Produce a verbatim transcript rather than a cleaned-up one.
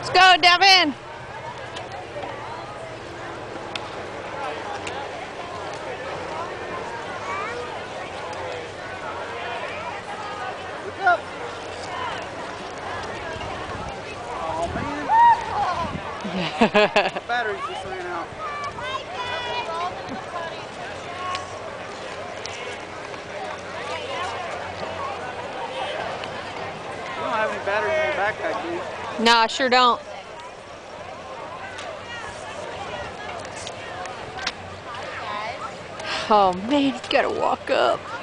Let's go, Davin. Look up. Oh man. The batteries just ran out. You don't have any batteries in your backpack, do you? No, I sure don't. Oh man, you gotta walk up.